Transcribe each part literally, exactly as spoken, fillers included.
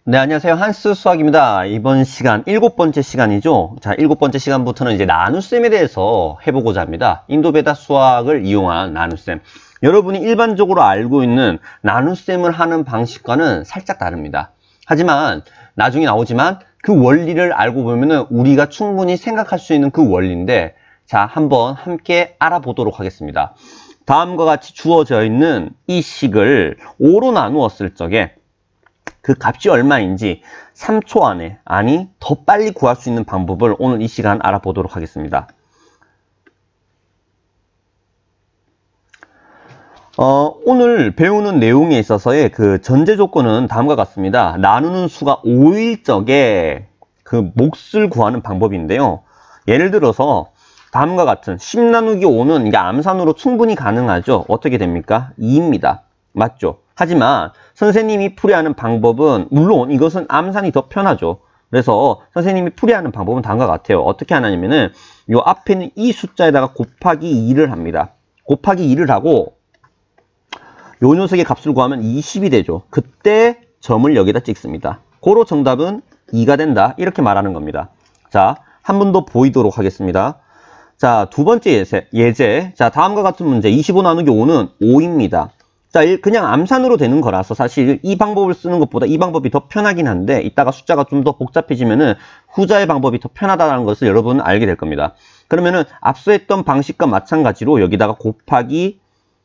네, 안녕하세요. 한스 수학입니다. 이번 시간 일곱 번째 시간이죠. 자, 일곱 번째 시간부터는 이제 나눗셈에 대해서 해보고자 합니다. 인도베다 수학을 이용한 나눗셈. 여러분이 일반적으로 알고 있는 나눗셈을 하는 방식과는 살짝 다릅니다. 하지만 나중에 나오지만 그 원리를 알고 보면은 우리가 충분히 생각할 수 있는 그 원리인데, 자, 한번 함께 알아보도록 하겠습니다. 다음과 같이 주어져 있는 이 식을 오로 나누었을 적에 그 값이 얼마인지 삼 초 안에, 아니 더 빨리 구할 수 있는 방법을 오늘 이 시간 알아보도록 하겠습니다. 어, 오늘 배우는 내용에 있어서의 그 전제 조건은 다음과 같습니다. 나누는 수가 오일 적에 그 몫을 구하는 방법인데요. 예를 들어서 다음과 같은 십 나누기 오는 이게 암산으로 충분히 가능하죠. 어떻게 됩니까? 이입니다. 맞죠? 하지만 선생님이 풀이하는 방법은, 물론 이것은 암산이 더 편하죠. 그래서 선생님이 풀이하는 방법은 다음과 같아요. 어떻게 하냐면은 요 앞에 있는 이 숫자에다가 곱하기 이를 합니다. 곱하기 이를 하고 요 녀석의 값을 구하면 이십이 되죠. 그때 점을 여기다 찍습니다. 고로 정답은 이가 된다, 이렇게 말하는 겁니다. 자, 한 번 더 보이도록 하겠습니다. 자, 두 번째 예제, 예제. 자, 다음과 같은 문제. 이십오 나누기 오는 오입니다. 자, 그냥 암산으로 되는 거라서 사실 이 방법을 쓰는 것보다 이 방법이 더 편하긴 한데, 이따가 숫자가 좀 더 복잡해지면은 후자의 방법이 더 편하다는 것을 여러분은 알게 될 겁니다. 그러면은 앞서 했던 방식과 마찬가지로 여기다가 곱하기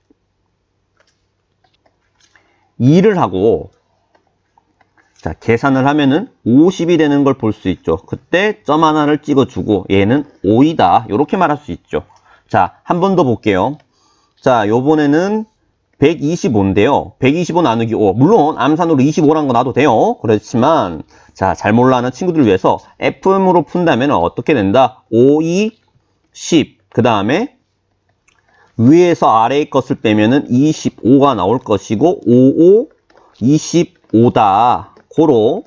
이를 하고, 자, 계산을 하면은 오십이 되는 걸 볼 수 있죠. 그때 점 하나를 찍어주고 얘는 오이다, 이렇게 말할 수 있죠. 자, 한 번 더 볼게요. 자, 요번에는 백이십오인데요. 백이십오 나누기 오. 물론 암산으로 이십오란 거 놔도 돼요. 그렇지만 자, 잘 몰라하는 친구들 위해서 에프엠으로 푼다면 어떻게 된다? 오, 이, 십. 그 다음에 위에서 아래의 것을 빼면은 이십오가 나올 것이고, 오, 오, 이십오다. 고로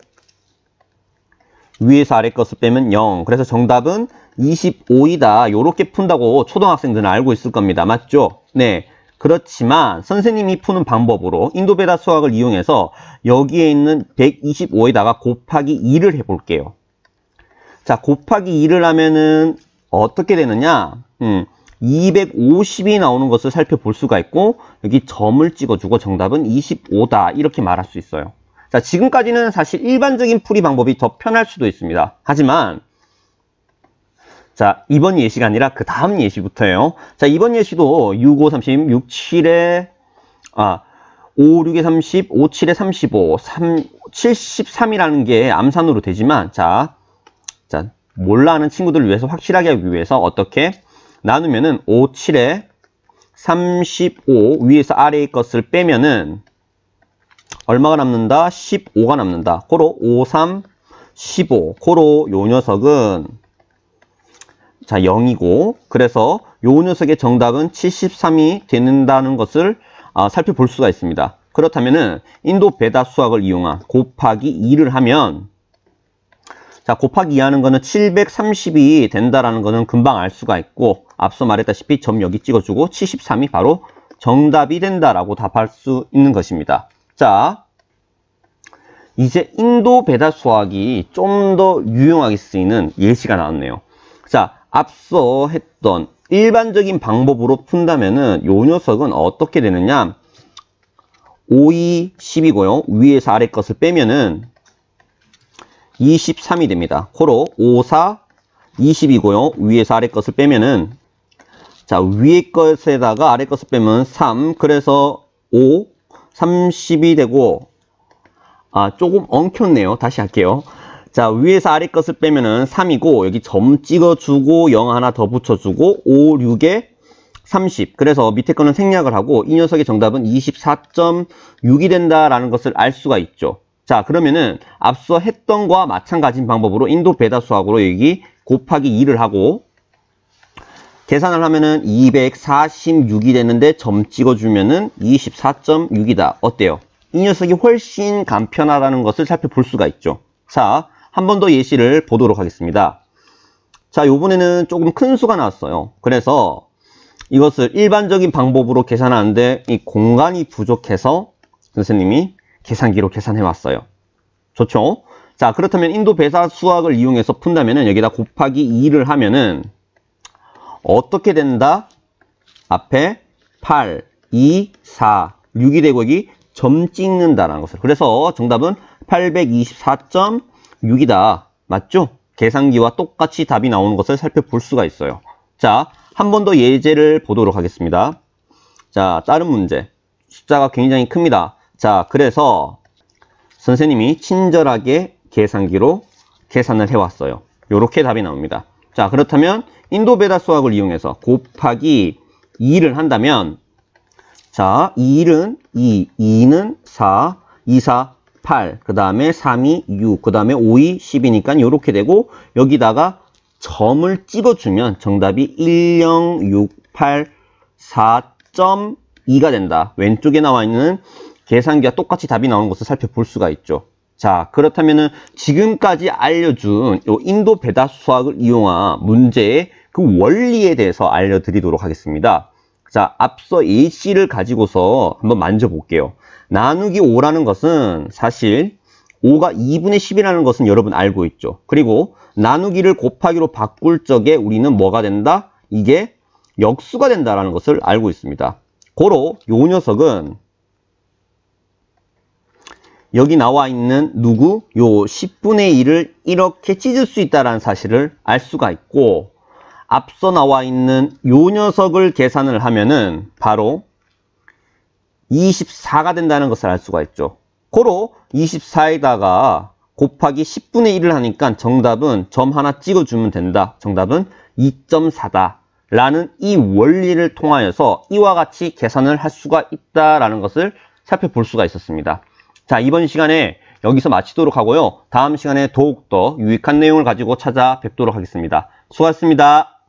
위에서 아래 것을 빼면 영. 그래서 정답은 이십오이다. 요렇게 푼다고 초등학생들은 알고 있을 겁니다. 맞죠? 네. 그렇지만 선생님이 푸는 방법으로 인도베다 수학을 이용해서 여기에 있는 백이십오에다가 곱하기 이를 해볼게요. 자, 곱하기 이를 하면은 어떻게 되느냐? 음, 이백오십이 나오는 것을 살펴볼 수가 있고, 여기 점을 찍어주고 정답은 이십오다, 이렇게 말할 수 있어요. 자, 지금까지는 사실 일반적인 풀이 방법이 더 편할 수도 있습니다. 하지만 자, 이번 예시가 아니라 그 다음 예시부터예요. 자, 이번 예시도 육, 오, 삼십, 육, 칠에 아, 오, 육에 삼십, 오, 칠에 삼십오, 삼, 칠십삼이라는 게 암산으로 되지만, 자, 자, 몰라 하는 친구들을 위해서 확실하게 하기 위해서 어떻게 나누면은 오, 칠에 삼십오, 위에서 아래의 것을 빼면은 얼마가 남는다? 십오가 남는다. 고로 오, 삼, 십오. 고로 요 녀석은 자, 영이고, 그래서 요 녀석의 정답은 칠십삼이 되는다는 것을 아, 살펴볼 수가 있습니다. 그렇다면은 인도베다 수학을 이용한 곱하기 이를 하면, 자, 곱하기 이 하는 거는 칠백삼십이 된다라는 거는 금방 알 수가 있고, 앞서 말했다시피 점 여기 찍어주고 칠십삼이 바로 정답이 된다라고 답할 수 있는 것입니다. 자, 이제 인도베다 수학이 좀 더 유용하게 쓰이는 예시가 나왔네요. 자, 앞서 했던 일반적인 방법으로 푼다면은 요 녀석은 어떻게 되느냐? 오, 이, 십이고요. 위에서 아래 것을 빼면은 이십삼이 됩니다. 고로 오, 사, 이십이고요. 위에서 아래 것을 빼면은, 자, 위에 것에다가 아래 것을 빼면 삼, 그래서 오, 삼십이 되고, 아, 조금 엉켰네요. 다시 할게요. 자, 위에서 아래 것을 빼면은 삼이고, 여기 점 찍어주고 영 하나 더 붙여주고 오, 육에 삼십. 그래서 밑에 거는 생략을 하고 이 녀석의 정답은 이십사 점 육이 된다라는 것을 알 수가 있죠. 자, 그러면은 앞서 했던 거와 마찬가지인 방법으로 인도베다 수학으로 여기 곱하기 이를 하고 계산을 하면은 이백사십육이 되는데 점 찍어주면은 이십사 점 육이다. 어때요? 이 녀석이 훨씬 간편하다는 것을 살펴볼 수가 있죠. 자, 한 번 더 예시를 보도록 하겠습니다. 자, 요번에는 조금 큰 수가 나왔어요. 그래서 이것을 일반적인 방법으로 계산하는데 이 공간이 부족해서 선생님이 계산기로 계산해 왔어요. 좋죠? 자, 그렇다면 인도 배사 수학을 이용해서 푼다면은 여기다 곱하기 이를 하면은 어떻게 된다? 앞에 팔, 이, 사, 육이 되고 여기 점 찍는다라는 것을. 그래서 정답은 팔백이십사 점 육이다. 맞죠? 계산기와 똑같이 답이 나오는 것을 살펴볼 수가 있어요. 자, 한 번 더 예제를 보도록 하겠습니다. 자, 다른 문제. 숫자가 굉장히 큽니다. 자, 그래서 선생님이 친절하게 계산기로 계산을 해왔어요. 요렇게 답이 나옵니다. 자, 그렇다면 인도 배다 수학을 이용해서 곱하기 이를 한다면 자, 일은 이, 이는 사, 이, 사, 팔, 그 다음에 삼이 육, 그 다음에 오이 십이니까 요렇게 되고 여기다가 점을 찍어주면 정답이 일영육팔사 점 이가 된다. 왼쪽에 나와 있는 계산기와 똑같이 답이 나오는 것을 살펴볼 수가 있죠. 자, 그렇다면은 지금까지 알려준 요 인도 배다 수학을 이용한 문제의 그 원리에 대해서 알려드리도록 하겠습니다. 자, 앞서 에이씨를 가지고서 한번 만져볼게요. 나누기 오라는 것은 사실 오가 이분의 십이라는 것은 여러분 알고 있죠. 그리고 나누기를 곱하기로 바꿀 적에 우리는 뭐가 된다? 이게 역수가 된다라는 것을 알고 있습니다. 고로 요 녀석은 여기 나와 있는 누구? 요 십분의 일을 이렇게 찢을 수 있다는 사실을 알 수가 있고 앞서 나와 있는 요 녀석을 계산을 하면은 바로 이십사가 된다는 것을 알 수가 있죠. 고로 이십사에다가 곱하기 십분의 일을 하니까 정답은 점 하나 찍어주면 된다. 정답은 이 점 사다. 라는 이 원리를 통하여서 이와 같이 계산을 할 수가 있다라는 것을 살펴볼 수가 있었습니다. 자, 이번 시간에 여기서 마치도록 하고요. 다음 시간에 더욱더 유익한 내용을 가지고 찾아뵙도록 하겠습니다. 수고하셨습니다.